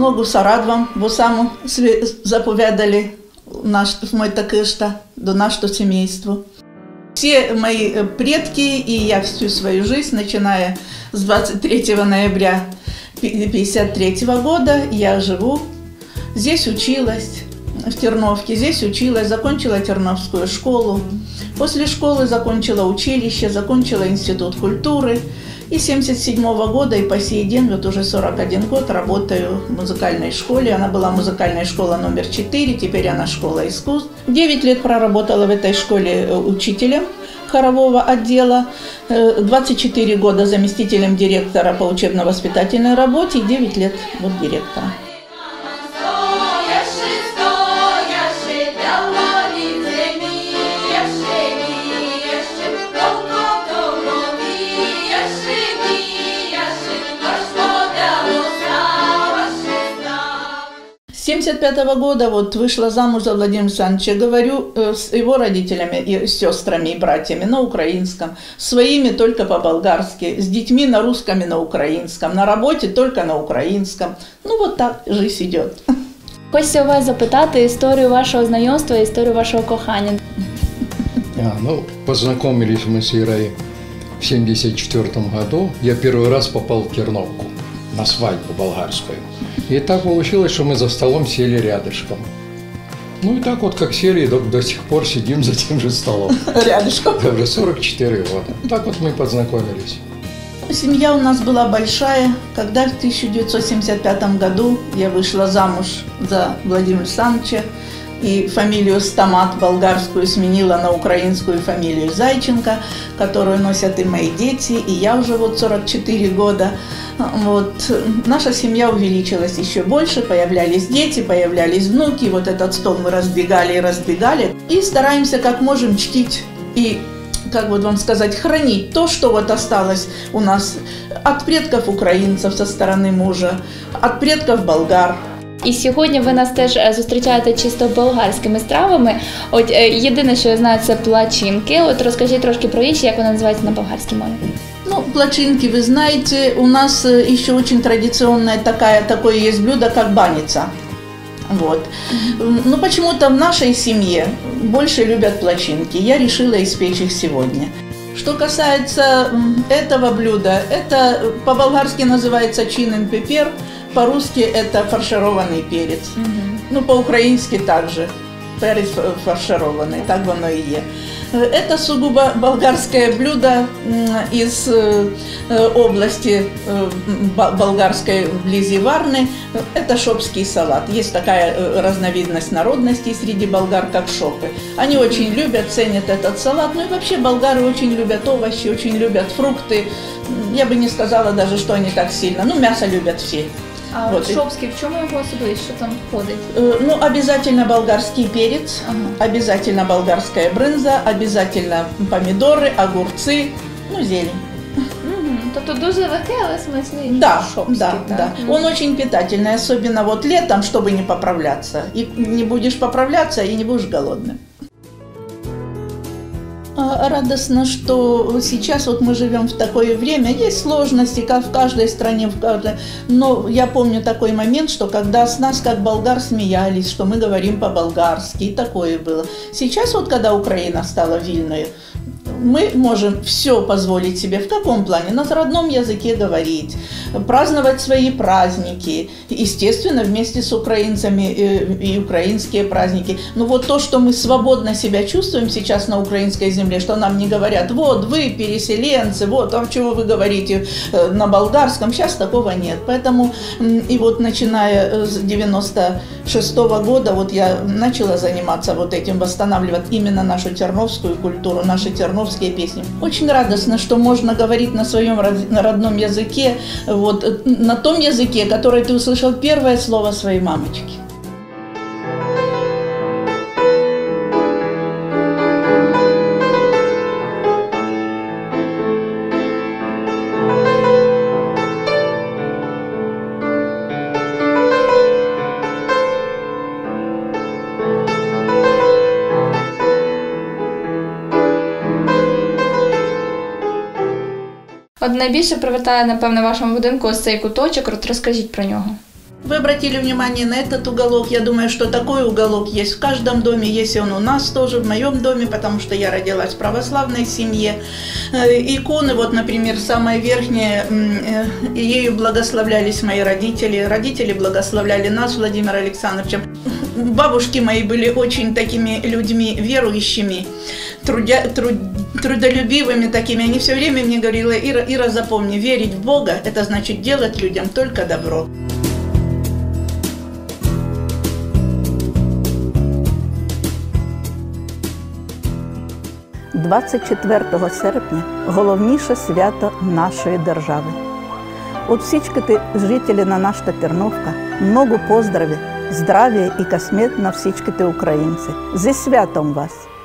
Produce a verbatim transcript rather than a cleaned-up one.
допомогу Сарадвам, бо сам заповедали наш, в мой такышта, до нашего семейства. Все мои предки и я всю свою жизнь, начиная с двадцать третьего ноября тысяча девятьсот пятьдесят третьего года, я живу. Здесь училась, в Терновке, здесь училась, закончила Терновскую школу. После школы закончила училище, закончила институт культуры. И с семьдесят седьмого года и по сей день, вот уже сорок один год, работаю в музыкальной школе. Она была музыкальная школа номер четыре, теперь она школа искусств. девять лет проработала в этой школе учителем хорового отдела, двадцать четыре года заместителем директора по учебно-воспитательной работе и девять лет вот директора. С семьдесят пятого года вот вышла замуж за Владимира Александровича, говорю с его родителями и с сестрами и братьями на украинском, своими только по-болгарски, с детьми на русском и на украинском, на работе только на украинском. Ну вот так жизнь идет. Хочется у вас запитати историю вашего знакомства и историю вашего кохания. А, ну, познакомились мы с Ирой в семьдесят четвёртом году. Я первый раз попал в Терновку на свадьбу болгарскую. И так получилось, что мы за столом сели рядышком. Ну и так вот, как сели, до, до сих пор сидим за тем же столом. Рядышком. Да, уже сорок четыре года. Так вот мы познакомились. Семья у нас была большая. Когда в тысяча девятьсот семьдесят пятом году я вышла замуж за Владимира Александровича, и фамилию Стамат болгарскую сменила на украинскую фамилию Зайченко, которую носят и мои дети, и я уже вот сорок четыре года. Вот. Наша семья увеличилась еще больше, появлялись дети, появлялись внуки, вот этот стол мы раздвигали и раздвигали. И стараемся как можем чтить и, как вот вам сказать, хранить то, что вот осталось у нас от предков украинцев со стороны мужа, от предков болгар. І сьогодні ви нас теж зустрічаєте чисто болгарськими стравами. От єдине, що я знаю, це плачинки. От розкажіть трошки про інші, як вони називаються на болгарській мові. Ну, плачинки, вы знаете, у нас еще очень традиционное такая, такое есть блюдо, как баница. Вот. Mm-hmm. Но почему-то в нашей семье больше любят плачинки. Я решила испечь их сегодня. Что касается этого блюда, это по-болгарски называется чинен пепер, по-русски это фаршированный перец. Mm-hmm. Ну, по-украински также. Перец фаршированный, так оно и есть. Это сугубо болгарское блюдо из области болгарской вблизи Варны. Это шопский салат. Есть такая разновидность народностей среди болгар, как шопы. Они очень любят, ценят этот салат. Ну и вообще болгары очень любят овощи, очень любят фрукты. Я бы не сказала даже, что они так сильно. Ну, мясо любят все. А вот шопский, в чому його особливість, що там входить? Ну, обязательно болгарский перец, ага. Обязательно болгарская брынза, обязательно помидоры, огурцы, ну, зелень. Угу. Тобто дуже легкий, але смачний. Да, шопский, да, да. да. Угу. Он очень питательный, особенно вот летом, чтобы не поправляться. И не будешь поправляться, и не будешь голодным. Радостно, что сейчас вот мы живем в такое время, есть сложности, как в каждой стране, в каждой... но я помню такой момент, что когда с нас как болгар смеялись, что мы говорим по-болгарски, и такое было. Сейчас вот, когда Украина стала вильной, мы можем все позволить себе. В каком плане? На родном языке говорить, праздновать свои праздники, естественно, вместе с украинцами и, и украинские праздники. Но вот то, что мы свободно себя чувствуем сейчас на украинской земле, что нам не говорят, вот вы переселенцы, вот, а чего вы говорите на болгарском, сейчас такого нет. Поэтому и вот начиная с девяносто шестого года вот я начала заниматься вот этим, восстанавливать именно нашу терновскую культуру, наши терновские песни. Очень радостно, что можно говорить на своем родном языке, вот, на том языке, который ты услышал первое слово своей мамочки. От найбільше привертає, напевно, в вашому будинку ось цей куточок, от розкажіть про нього. Вы обратили внимание на этот уголок. Я думаю, что такой уголок есть в каждом доме. Есть он у нас тоже, в моем доме, потому что я родилась в православной семье. Иконы, вот, например, самая верхняя, ею благословлялись мои родители. Родители благословляли нас, Владимира Александровича. Бабушки мои были очень такими людьми верующими, трудя, труд, трудолюбивыми такими. Они все время мне говорили: Ира, Ира, запомни, верить в Бога – это значит делать людям только добро. двадцять четвертого серпня – головніше свято нашої держави. От всичките жители на нашата Терновка много поздрави, здравия и късмет на всичките украинци. Зе святом вас!